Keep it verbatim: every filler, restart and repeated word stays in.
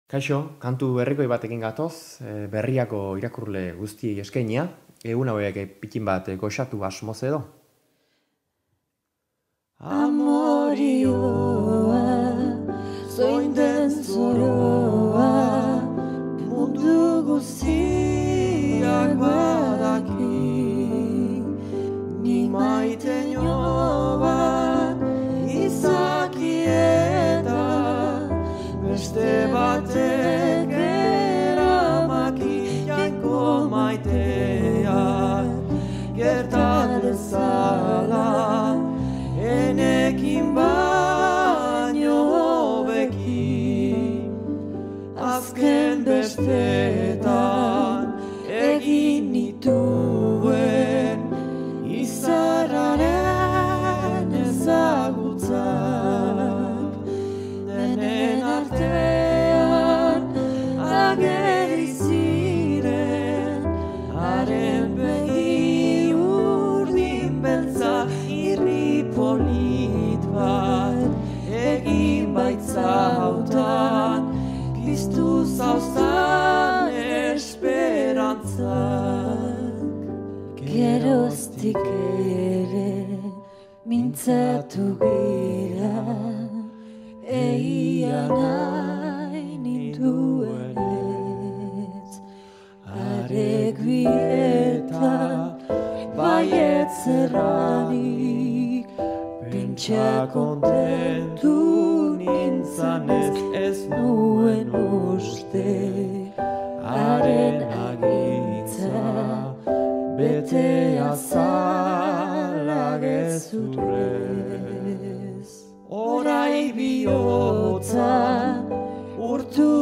Kaixo, kantu berrikoi batekin gatoz, e, berriako irakurle guztiei eskainia, egun hauek pikin bat goxatu asmoz edo. Amorioa, zoin den zoroa, mundu guztiak badaki, ni maite nioa, izaki eta beste batek eramaki jainko maiteak, gertat bezala, enekin baino hobeki, azken bestetan egin nituen izarraren ezagutzak, denen artean ageri ziren, haren begi urdin beltza irri polit bat, egin baitzautan, piztu zauztan esperantzak. Geroztik ere mintzatu gira, eia nahi ninduenez, aregbi eta baietz erranik, pentsa kontentu nintzanez ez nuen uste, haren agitza betea zala gezurrez. Orai bihotza urtu